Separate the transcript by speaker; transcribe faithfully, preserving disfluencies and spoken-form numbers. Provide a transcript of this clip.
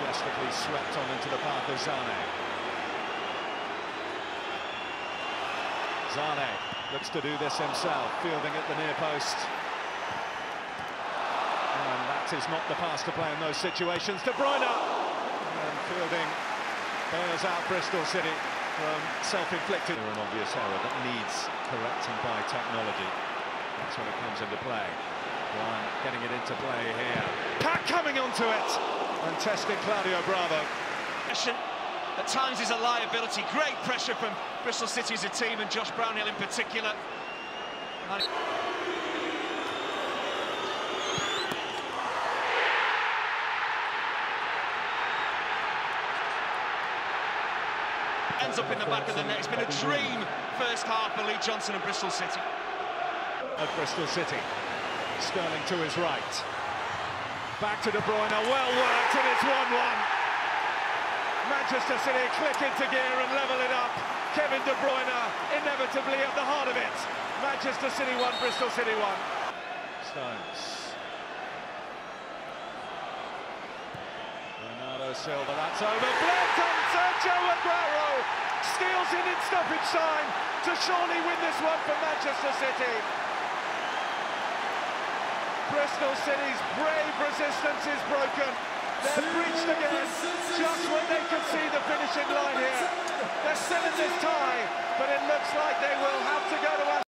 Speaker 1: Majestically swept on into the path of Zane. Zane looks to do this himself, fielding at the near post. And that is not the pass to play in those situations. De Bruyne! And fielding bears out Bristol City from self-inflicted. An obvious error that needs correcting by technology. That's when it comes into play. Brian getting it into play here. Pack coming onto it and testing Claudio Bravo.
Speaker 2: At times is a liability. Great pressure from Bristol City as a team and Josh Brownhill in particular. Ends up in the back of the net. It's been a dream first half for Lee Johnson and Bristol City.
Speaker 1: At Bristol City, Sterling to his right. Back to De Bruyne, well worked, and it's one one. Manchester City click into gear and level it up. Kevin De Bruyne inevitably at the heart of it. Manchester City won, Bristol City won. Stones. Bernardo Silva, that's over. Bled on Sergio Aguero. Steals in in stoppage time to surely win this one for Manchester City. Bristol City's brave resistance is broken. They're breached again, just when they can see the finishing line here. They're still in this tie, but it looks like they will have to go to